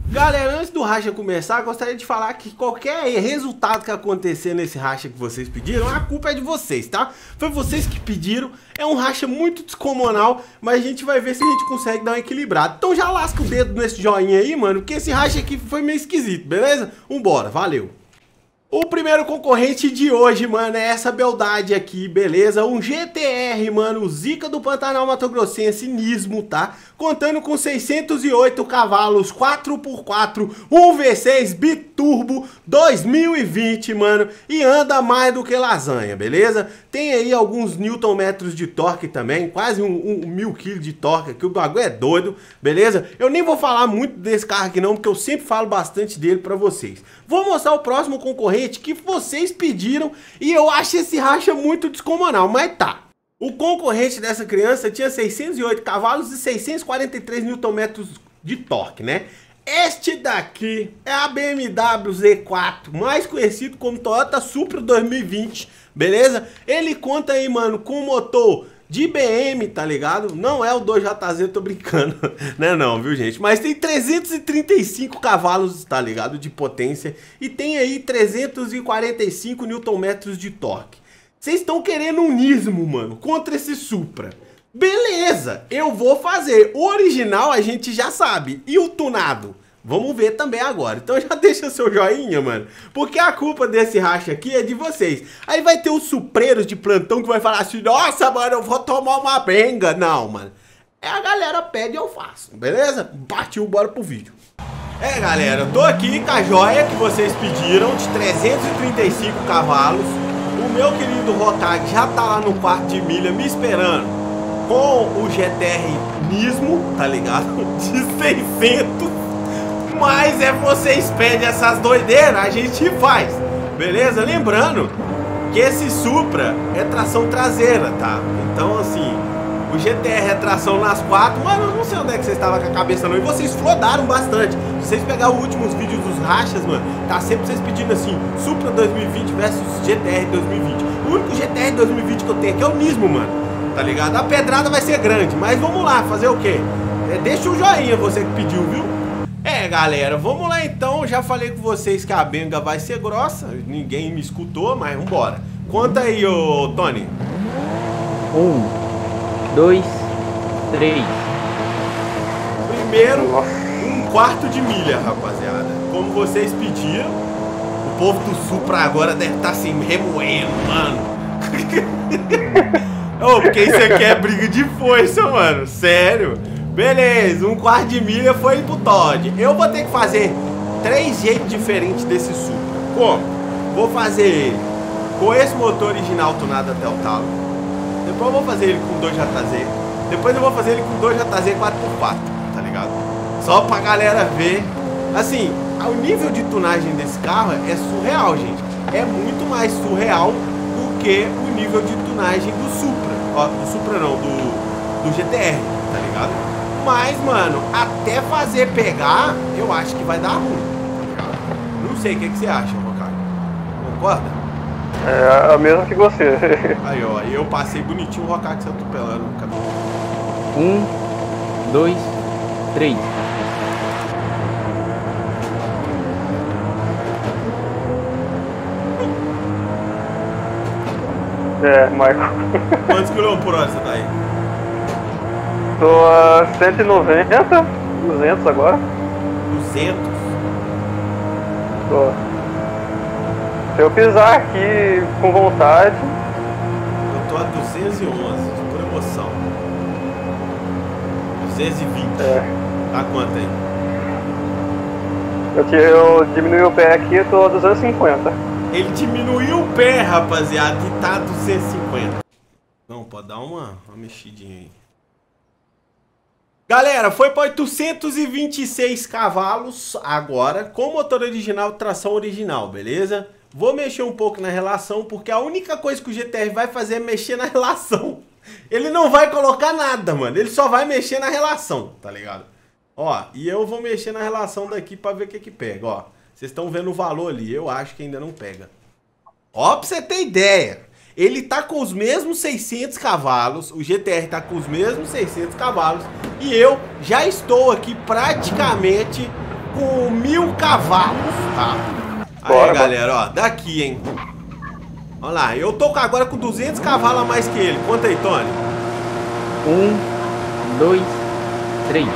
Galera, antes do racha começar, gostaria de falar que qualquer resultado que acontecer nesse racha que vocês pediram, a culpa é de vocês, tá? Foi vocês que pediram, é um racha muito descomunal, mas a gente vai ver se a gente consegue dar um equilibrado. Então já lasca o dedo nesse joinha aí, mano, porque esse racha aqui foi meio esquisito, beleza? Vambora, valeu! O primeiro concorrente de hoje, mano, é essa beldade aqui, beleza? Um GTR, mano, o Zica do Pantanal Mato Grossense Nismo, tá? Contando com 608 cavalos, 4x4, 1V6 biturbo, 2020, mano, e anda mais do que lasanha, beleza? Tem aí alguns newton-metros de torque também, quase um 1000 kg de torque, que o bagulho é doido, beleza? Eu nem vou falar muito desse carro aqui não, porque eu sempre falo bastante dele pra vocês. Vou mostrar o próximo concorrente que vocês pediram e eu acho esse racha muito descomunal, mas tá. O concorrente dessa criança tinha 608 cavalos e 643 Nm de torque, né? Este daqui é a BMW Z4, mais conhecido como Toyota Supra 2020, beleza? Ele conta aí, mano, com um motor de BM, tá ligado? Não é o 2JZ, tô brincando, né não, viu gente? Mas tem 335 cavalos, tá ligado? De potência e tem aí 345 Nm de torque. Vocês estão querendo um Nismo, mano, contra esse Supra. Beleza, eu vou fazer. O original a gente já sabe. E o tunado? Vamos ver também agora. Então já deixa seu joinha, mano. Porque a culpa desse racha aqui é de vocês. Aí vai ter os supreiros de plantão que vai falar assim: nossa, mano, eu vou tomar uma benga. Não, mano. É a galera pede e eu faço, beleza? Partiu, bora pro vídeo. É, galera, eu tô aqui com a joia que vocês pediram, de 335 cavalos. O meu querido Rokage já tá lá no quarto de milha me esperando com o GTR Nismo, tá ligado? De 600. Mas é vocês pedem essas doideiras, a gente faz, beleza? Lembrando que esse Supra é tração traseira, tá? Então assim, o GTR é tração nas quatro. Mano, eu não sei onde é que vocês estavam com a cabeça não. E vocês flodaram bastante. Se vocês pegarem os últimos vídeos dos rachas, mano, tá sempre vocês pedindo assim: Supra 2020 versus GTR 2020. O único GTR 2020 que eu tenho aqui é o Nismo, mano, tá ligado? A pedrada vai ser grande, mas vamos lá, fazer o quê? Deixa o joinha, você que pediu, viu? É, galera, vamos lá então. Já falei com vocês que a benga vai ser grossa. Ninguém me escutou, mas vambora. Conta aí, ô Tony. 1, 2, 3. Primeiro, um quarto de milha, rapaziada. Como vocês pediram, o povo do Supra agora deve estar assim, remoendo, mano. Ô, porque isso aqui é briga de foice, mano. Sério. Beleza, um quarto de milha foi pro Todd. Eu vou ter que fazer 3 jeitos diferentes desse Supra. Como? Vou fazer ele com esse motor original tunado até o talo. Depois eu vou fazer ele com 2JZ. Depois eu vou fazer ele com 2JZ 4x4, tá ligado? Só pra galera ver. Assim, o nível de tunagem desse carro é surreal, gente. É muito mais surreal do que o nível de tunagem do Supra. Ó, do Supra não, do GTR, tá ligado? Mas, mano, até fazer pegar, eu acho que vai dar ruim, tá ligado? Não sei, o que você acha, Rokage? Concorda? É a mesma que você. Aí, ó, eu passei bonitinho, o Rokage se atropelando no caminho. 1, 2, 3. É, Michael. Quantos quilômetros por hora você tá aí? Tô a 190, 200 agora. 200? Tô. Se eu pisar aqui com vontade. Eu tô a 211, por emoção. 220. É. Tá quanto aí? Eu diminui o pé aqui, tô a 250. Ele diminuiu o pé, rapaziada, e tá a 250. Não, pode dar uma mexidinha aí. Galera, foi para 826 cavalos agora, com motor original, tração original, beleza? Vou mexer um pouco na relação, porque a única coisa que o GTR vai fazer é mexer na relação. Ele não vai colocar nada, mano. Ele só vai mexer na relação, tá ligado? Ó, e eu vou mexer na relação daqui pra ver o que que pega, ó. Vocês estão vendo o valor ali, eu acho que ainda não pega. Ó, pra você ter ideia, ele tá com os mesmos 600 cavalos, o GTR tá com os mesmos 600 cavalos, e eu já estou aqui praticamente com 1000 cavalos, tá? Bora, Aí, galera, ó, daqui, hein? Olha lá, eu tô agora com 200 cavalos a mais que ele. Conta aí, Tony. 1, 2, 3.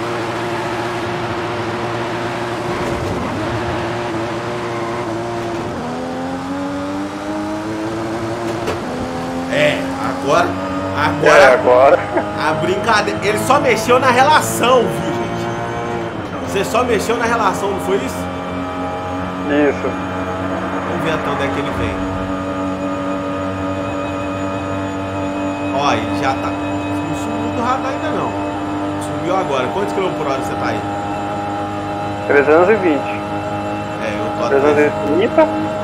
Agora a brincadeira. Ele só mexeu na relação, viu, gente? Você só mexeu na relação, não foi isso? Isso. Vamos ver até onde é que ele vem. Ó, ele já tá. Não subiu do radar ainda não. Subiu agora. Quantos quilômetros por hora você tá aí? 320. Eu tô a 330? Eu tô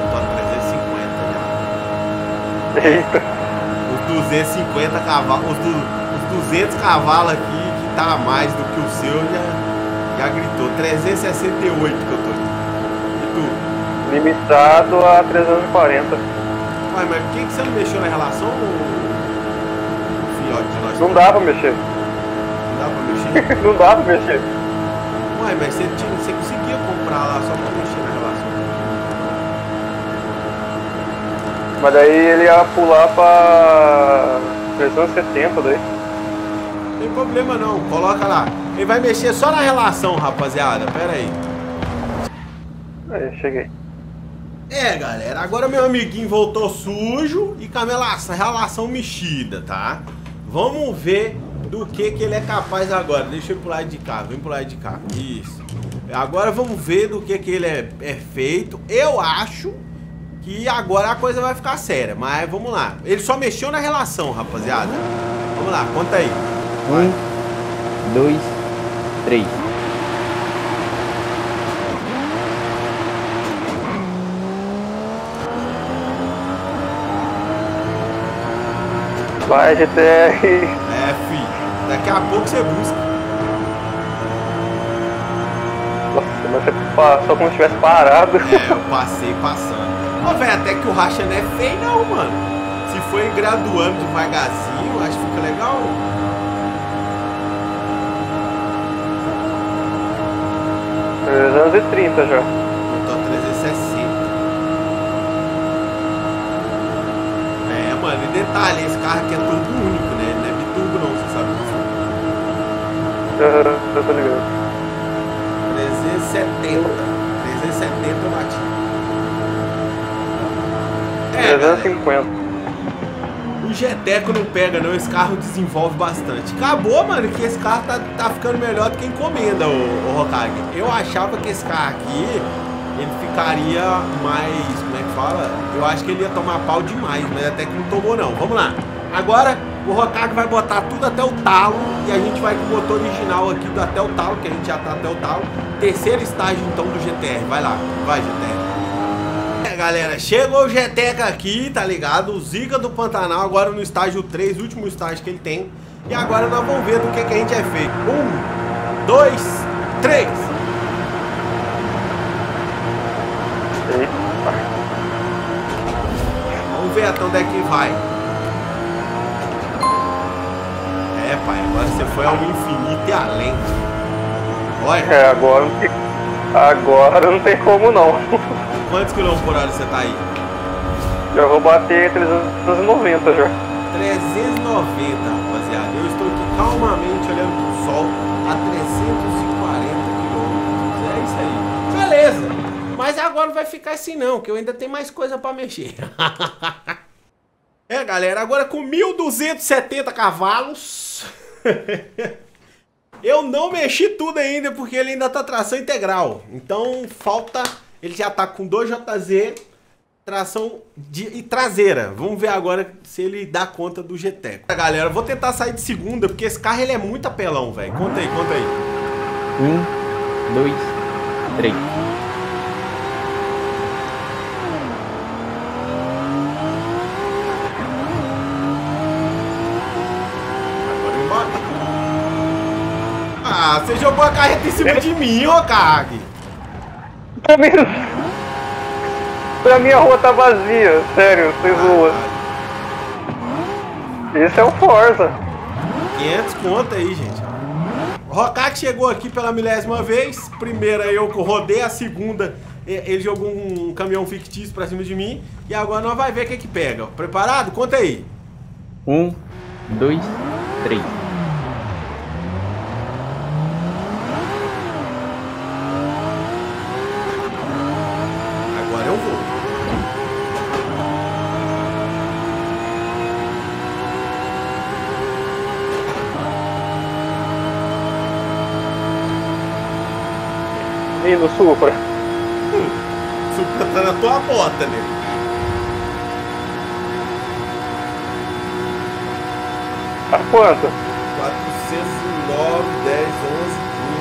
a 350 já. Eita. Os 250 cavalos, os 200 cavalos aqui, que tá a mais do que o seu, já gritou. 368 que eu tô aqui. E tu? Limitado a 340. Ué, mas por que você não mexeu na relação, filhote de nós? Não dá pra mexer. Não dá pra mexer? Não dá pra mexer. Ué, mas você conseguia comprar lá só pra mexer na relação. Mas daí ele ia pular pra 370 daí. Não tem problema não, coloca lá. Ele vai mexer só na relação, rapaziada. Pera aí. Aí, cheguei. Galera, agora meu amiguinho voltou sujo e com a relação mexida, tá? Vamos ver do que ele é capaz agora. Deixa eu pular de cá, vem pular de cá. Isso. Agora vamos ver do que ele é feito. Eu acho que agora a coisa vai ficar séria, mas vamos lá. Ele só mexeu na relação, rapaziada. Vamos lá, conta aí. 1, 2, 3. Vai, GTR. Fi. Daqui a pouco você busca. Nossa, mas você passou como se tivesse parado. Eu passei passando. Ó, velho, até que o racha não é feio não, mano. Se for graduando devagarzinho, acho que fica legal. É 330 já. Eu tô a 360. Mano, e detalhe, esse carro aqui é turbo único, né? Ele não é biturbo não, você sabe disso. Eu tô ligado. 370. 370 eu bati. 350. Galera, o Jeteco não pega não, esse carro desenvolve bastante. Acabou, mano, que esse carro tá ficando melhor do que encomenda, o Hokage. Eu achava que esse carro aqui, ele ficaria mais, como é que fala? Eu acho que ele ia tomar pau demais, mas até que não tomou não. Vamos lá. Agora o Hokage vai botar tudo até o talo e a gente vai com o motor original aqui do até o talo, que a gente já tá até o talo. Terceiro estágio então do GTR. Vai lá, vai GTR. Galera, chegou o GTR aqui, tá ligado? O Zica do Pantanal agora no estágio 3, último estágio que ele tem. E agora nós vamos ver do que a gente é feito. 1, 2, 3. Vamos ver até onde é que vai. Pai, agora você foi ao infinito e além. Olha. Agora não tem como não. Quantos quilômetros por hora você tá aí? Já vou bater 390 já. 390, rapaziada. Eu estou aqui calmamente olhando pro sol a 340 quilômetros. É isso aí. Beleza. Mas agora não vai ficar assim não, que eu ainda tenho mais coisa pra mexer. Galera, agora com 1.270 cavalos. Eu não mexi tudo ainda, porque ele ainda tá tração integral. Então falta, ele já tá com 2JZ, tração e traseira. Vamos ver agora se ele dá conta do GT. Galera, eu vou tentar sair de segunda, porque esse carro ele é muito apelão, velho. Conta aí, conta aí. 1, 2, 3. Ah, você jogou a carreta em cima de mim, ô Kag. Pra mim a rua tá vazia, sério, vocês zoam. Esse é o Forza. 500 conta aí, gente. Rocac chegou aqui pela 1000ª vez. Primeira eu rodei, a segunda ele jogou um caminhão fictício pra cima de mim. E agora nós vai ver o que pega. Preparado? Conta aí. 1, 2, 3. Agora eu vou. E no Supra? Supra tá na tua bota, né? A quanto? 409, 10, 11,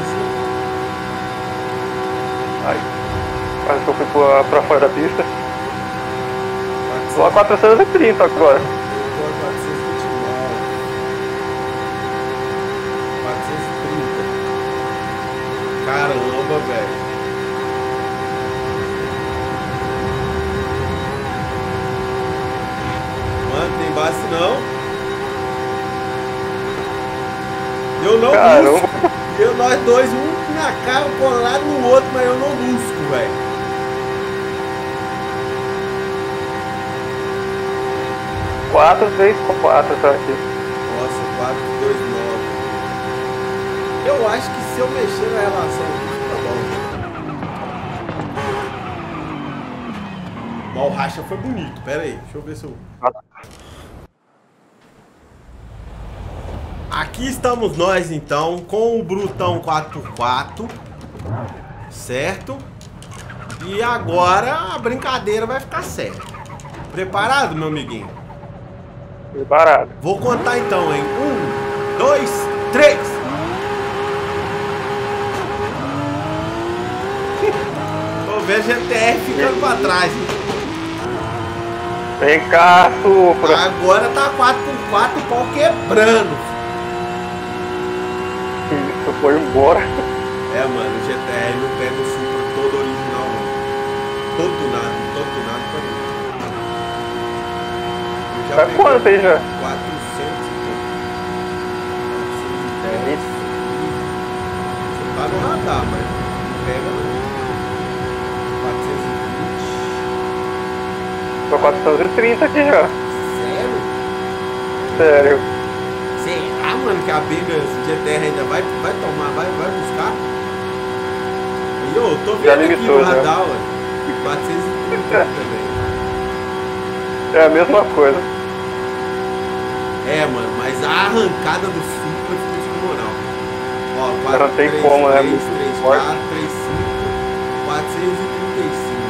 15. Ai, quase que eu fui pra fora da pista. Tô a 430 agora. 429. 430. Caramba, velho. Mano, tem base não. Eu não busco. Nós dois, um na cara, colado no outro, mas eu não busco, velho. Quatro, 3, 4 tá aqui. Nossa, 429. Eu acho que se eu mexer na relação tá bom. Mas o racha foi bonito. Pera aí, deixa eu ver se eu... Aqui estamos nós então com o Brutão 4x4, certo? E agora a brincadeira vai ficar séria. Preparado, meu amiguinho? Preparado. Vou contar então, hein? 1, 2, 3. Tô vendo a GTR ficando pra trás. Vem cá, Supra. Agora tá 4x4, o pau quebrando. Isso, foi embora. É, mano, o GTR não pega o Supra todo original, não. Todo tunado pra mim. Tá quanto aí já? 410. Você tá no radar, mas não pega não. 420. Tô 430 aqui já. Sério? Sério. Será, mano, que a Bega GTR ainda vai tomar, vai buscar? E eu tô Já vendo aqui limitou, no já. radar, ué. 430 também. É a mesma coisa. É, mano, mas a arrancada do Supra ficou descomunal. Ó, 4, Não tem 3, como, né? 3, 3, Muito 4, forte. 3, 5, 435.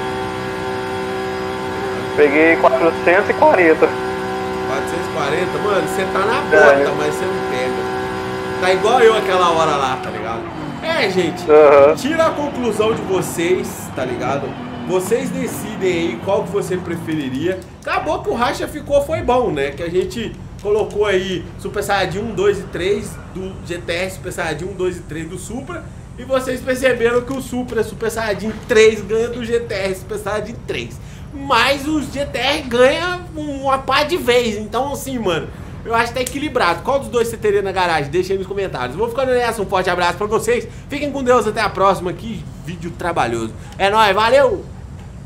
Peguei 440. 440, mano, você tá na bota, mas você não pega. Tá igual eu aquela hora lá, tá ligado? É, gente, tira a conclusão de vocês, tá ligado? Vocês decidem aí qual que você preferiria. Acabou que o racha foi bom, né? Que a gente colocou aí Super Saiyajin 1, 2 e 3 do GTR, Super Saiyajin 1, 2 e 3 do Supra. E vocês perceberam que o Supra Super Saiyajin 3 ganha do GTR Super Saiyajin 3. Mas o GTR ganha uma pá de vez. Então assim, mano, eu acho que tá equilibrado. Qual dos dois você teria na garagem? Deixa aí nos comentários. Vou ficando nessa, um forte abraço pra vocês. Fiquem com Deus, até a próxima. Que vídeo trabalhoso. É nóis, valeu!